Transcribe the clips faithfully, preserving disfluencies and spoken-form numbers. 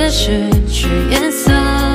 觉失去颜色，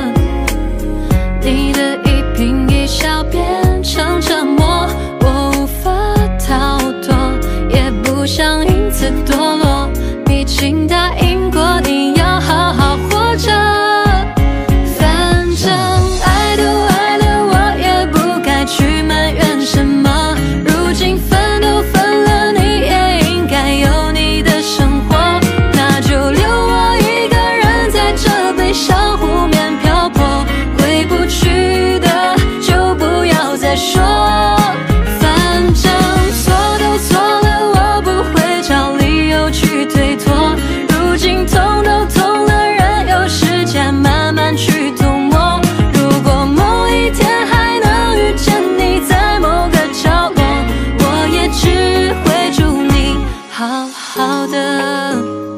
你的一颦一笑变成折磨，我无法逃脱，也不想因此堕落。毕竟答应过你要好好活着，反正爱都爱了，我也不该去埋怨什么。如今分都分了，你也应该有你的生活，那就留我一个人在这悲伤湖面漂泊。回不去的就不要再说，反正错都错了，我不会找理由去推脱。如今痛都痛了，任由时间慢慢去涂抹。如果某一天还能遇见你在某个角落，我也只会祝你好好的。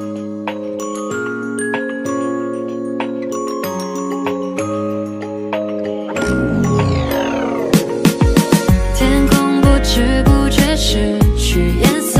天空不知不觉失去颜色，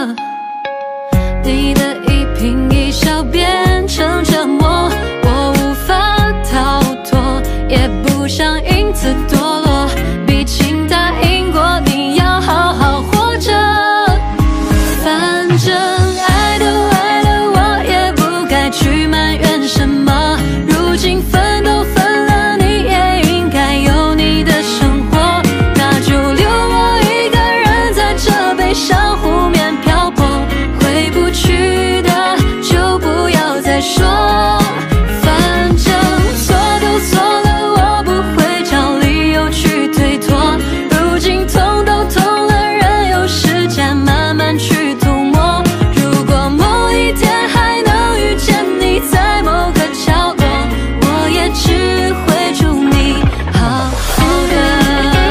你的一颦一笑变成折磨，我无法逃脱，也不想因此堕落。毕竟答应过你要好好活着，反正爱都爱了，我也不该去埋怨什么。如今分都分了，你也应该有你的生活，那就留我一个人在这悲伤湖面漂泊。回不去的就不要再说，反正错都错了，我不会找理由去推脱。如今痛都痛了，任由时间慢慢去涂抹。如果某一天还能遇见你在某个角落，我也只会祝你好好的。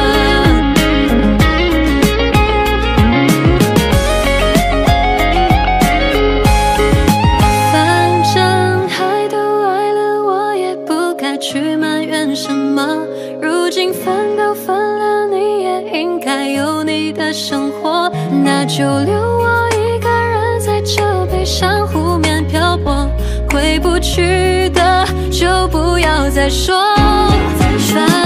反正爱都爱了，我也不该去埋怨什么。如今分都分了，你也应该有你的生活，那就留我一个人在这悲伤湖面漂泊。回不去的就不要再说，反